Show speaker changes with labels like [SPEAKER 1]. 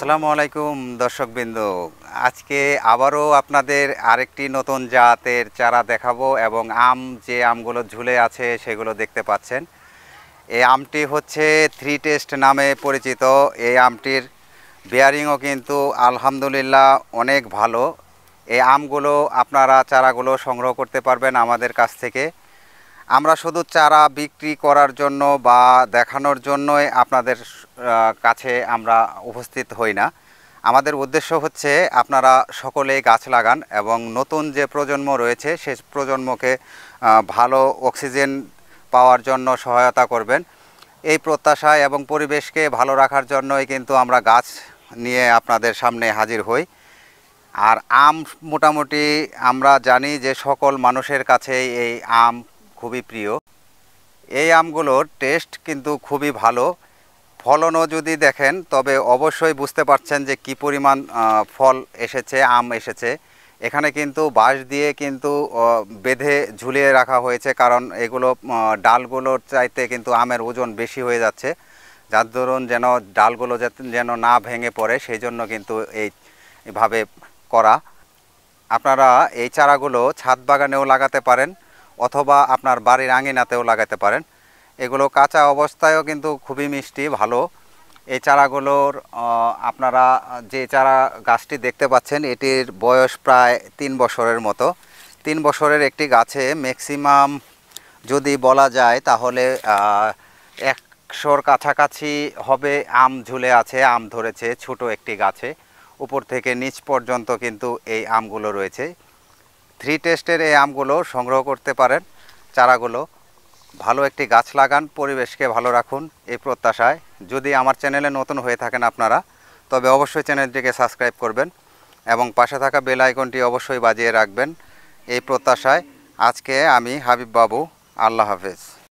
[SPEAKER 1] আসসালামু আলাইকুম দর্শকবৃন্দ। আজকে আবারও আপনাদের আরেকটি নতুন জাতের চারা দেখাবো এবং যে আমগুলো ঝুলে আছে সেগুলো দেখতে পাচ্ছেন। এই আমটি হচ্ছে থ্রি টেস্ট নামে পরিচিত। এই আমটির বেয়ারিংও কিন্তু আলহামদুলিল্লাহ অনেক ভালো। এই আমগুলো আপনারা চারাগুলো সংগ্রহ করতে পারবেন আমাদের কাছ থেকে। আমরা শুধু চারা বিক্রি করার জন্য বা দেখানোর জন্যই আপনাদের কাছে আমরা উপস্থিত হই না। আমাদের উদ্দেশ্য হচ্ছে আপনারা সকলেই গাছ লাগান এবং নতুন যে প্রজন্ম রয়েছে সে প্রজন্মকে ভালো অক্সিজেন পাওয়ার জন্য সহায়তা করবেন, এই প্রত্যাশায় এবং পরিবেশকে ভালো রাখার জন্যই কিন্তু আমরা গাছ নিয়ে আপনাদের সামনে হাজির হই। আর আম মোটামুটি আমরা জানি যে সকল মানুষের কাছেই এই আম খুবই প্রিয়। এই আমগুলোর টেস্ট কিন্তু খুবই ভালো। ফলনও যদি দেখেন তবে অবশ্যই বুঝতে পারছেন যে কী পরিমাণ ফল এসেছে, আম এসেছে। এখানে কিন্তু বাঁশ দিয়ে কিন্তু বেঁধে ঝুলিয়ে রাখা হয়েছে, কারণ এগুলো ডালগুলোর চাইতে কিন্তু আমের ওজন বেশি হয়ে যাচ্ছে, যার দরুন যেন ডালগুলো যেন না ভেঙে পড়ে, সেই জন্য কিন্তু এইভাবে করা। আপনারা এই চারাগুলো ছাদ বাগানেও লাগাতে পারেন অথবা আপনার বাড়ির আঙিনাতেও লাগাতে পারেন। এগুলো কাঁচা অবস্থায়ও কিন্তু খুবই মিষ্টি, ভালো। এই চারাগুলোর আপনারা যে চারা গাছটি দেখতে পাচ্ছেন এটির বয়স প্রায় 3 বছরের মতো। 3 বছরের একটি গাছে ম্যাক্সিমাম যদি বলা যায় তাহলে 100-র কাছাকাছি হবে আম ঝুলে আছে, আম ধরেছে ছোট একটি গাছে। উপর থেকে নিচ পর্যন্ত কিন্তু এই আমগুলো রয়েছে। থ্রি টেস্টের এই আমগুলো সংগ্রহ করতে পারেন। চারাগুলো ভালো একটি গাছ লাগান, পরিবেশকে ভালো রাখুন এই প্রত্যাশায়। যদি আমার চ্যানেলে নতুন হয়ে থাকেন আপনারা, তবে অবশ্যই চ্যানেলটিকে সাবস্ক্রাইব করবেন এবং পাশে থাকা বেল আইকনটি অবশ্যই বাজিয়ে রাখবেন এই প্রত্যাশায়। আজকে আমি হাবিব বাবু, আল্লাহ হাফেজ।